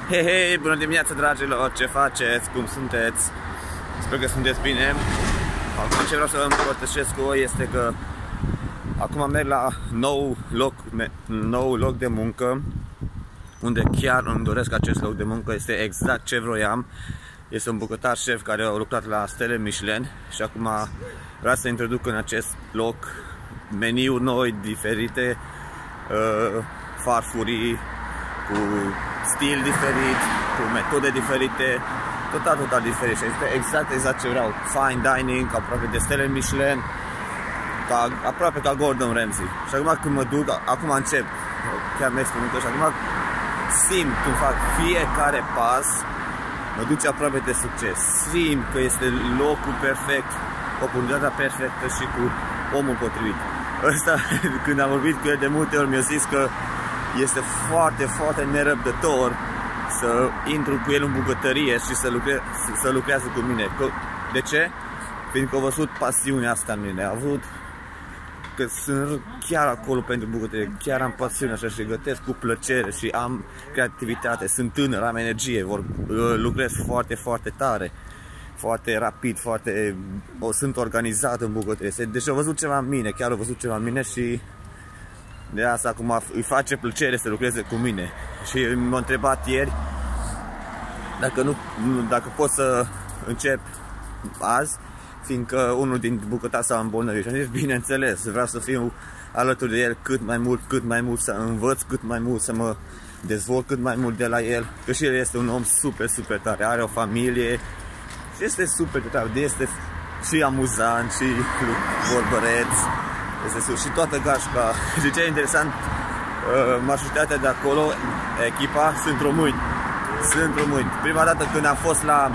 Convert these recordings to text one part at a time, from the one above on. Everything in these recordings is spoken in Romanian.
Hei, hei, bună dimineața, dragilor, ce faceți, cum sunteți? Sper că sunteți bine. Acum ce vreau să vă împărtășesc cu voi este că acum merg la nou loc de muncă, unde chiar îmi doresc acest loc de muncă, este exact ce vroiam. Este un bucătar șef care a lucrat la stele Michelin și acum vreau să introduc în acest loc meniuri noi, diferite, farfurii, cu stil diferit, cu metode diferite, total diferit. Și este exact ce vreau. Fine dining, aproape de stele Michelin, aproape ca Gordon Ramsay. Și acum când mă duc, acum încep, chiar mi-e spunut și acum simt când fac fiecare pas, mă duce aproape de succes. Simt că este locul perfect, oportunitatea perfectă și cu omul potrivit. Ăsta, când am vorbit cu el de multe ori, mi-a zis că este foarte nerăbdător să intru cu el în bucătărie și să lucrează cu mine. De ce? Fiindcă a văzut pasiunea asta în mine. A avut că sunt chiar acolo pentru bucătărie, chiar am pasiune așa și gătesc cu plăcere și am creativitate, sunt tânăr, am energie, lucrez foarte tare, foarte rapid, sunt organizat în bucătărie. Deci a văzut ceva în mine, chiar a văzut ceva în mine și de asta acum îi face plăcere să lucreze cu mine. Și m-a întrebat ieri dacă pot să încep azi, fiindcă unul din bucătari s-a îmbolnăvit. Și am zis, bineînțeles, vreau să fiu alături de el cât mai mult, să învăț cât mai mult, să mă dezvolt cât mai mult de la el. Că și el este un om super tare, are o familie și este super tare, este și amuzant și vorbăreț. Și toată gașca. Și ce e interesant, majoritatea de acolo, echipa, sunt români. Prima dată când am fost la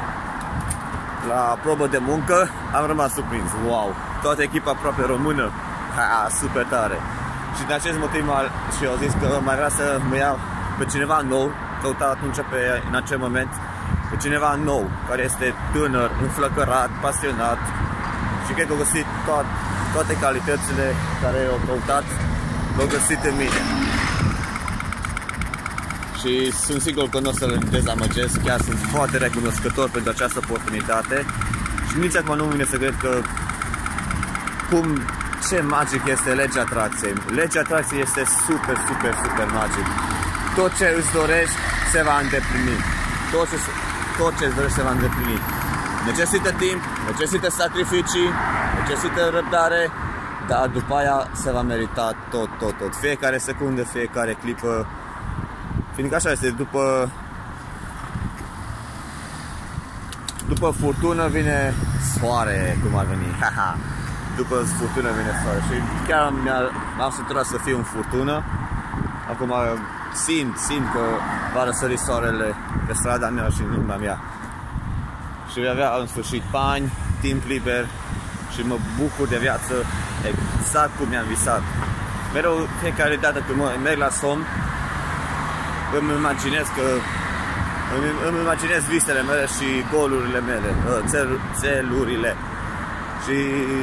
probă de muncă, am rămas surprins. Wow, toată echipa aproape română. Super tare. Și din acest motiv și au zis că mai vrea să mă ia pe cineva nou, căuta atunci în acel moment pe cineva nou, care este tânăr, înflăcărat, pasionat și cred că a găsit toate calitățile care au căutat, l-au găsit în mine. Și sunt sigur că nu o să-l dezamăgesc, chiar sunt foarte recunoscător pentru această oportunitate. Și nici acum nu vine să cred că ce magic este legea atracției. Legea atracției este super magic. Tot ce îți dorești se va îndeplini. Tot ce îți dorești se va îndeplini. Necesită timp, necesită sacrificii, necesită răbdare, dar după aia se va merita tot. Fiecare secundă, fiecare clipă. Fiindcă așa este, după furtună vine soare, cum ar veni. După furtună vine soare. Și chiar m-am săturat să fiu în furtună. Acum simt că va răsări soarele pe strada mea și în lumea mea. Și voi avea în sfârșit bani, timp liber și mă bucur de viață exact cum mi-am visat. Mereu, fiecare dată când merg la somn, îmi imaginez visele mele și golurile mele, țelurile. Și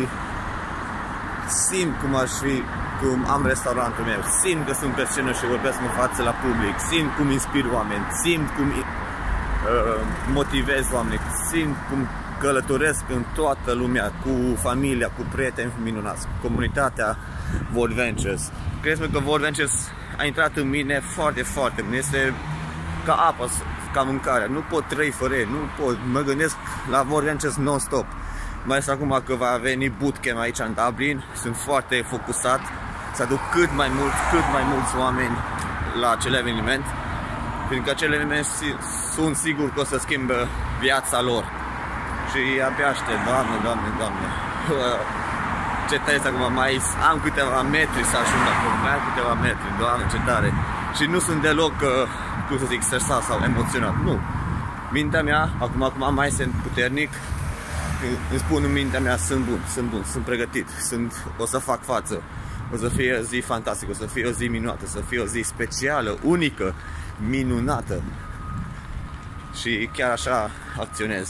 simt cum am restaurantul meu, simt că sunt pe scenă și vorbesc în față la public, simt cum inspir oameni, simt cum motivez oameni, simt cum călătoresc în toată lumea, cu familia, cu prieteni minunați, cu comunitatea World Ventures. Crezi-mă că World Ventures a intrat în mine foarte bine, este ca apă, ca mâncare, nu pot trăi fără ei, mă gândesc la World Ventures non-stop. Mai ales acum că va veni bootcamp aici în Dublin, sunt foarte focusat să aduc cât mai mulți oameni la acel eveniment, fiindcă acel eveniment sunt sigur că o să schimbă viața lor. Și abia aștept, Doamne. Ce tare acum, am câteva metri să ajung acolo, mai am câteva metri, Doamne, ce tare. Și nu sunt deloc, cum să zic, stresat sau emoționat, nu. Mintea mea, acum mai sunt puternic, îmi spun în mintea mea, sunt bun, sunt pregătit, o să fac față, o să fie o zi fantastică, o să fie o zi minunată, o să fie o zi specială, unică, minunată. Și chiar așa acționez.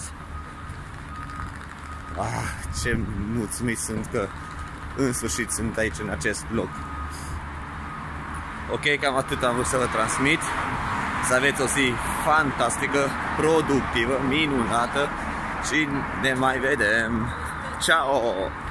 Ce mulțumit sunt că în sfârșit sunt aici în acest loc. Ok, cam atât am vrut să vă transmit. să aveți o zi fantastică, productivă, minunată și ne mai vedem. Ciao!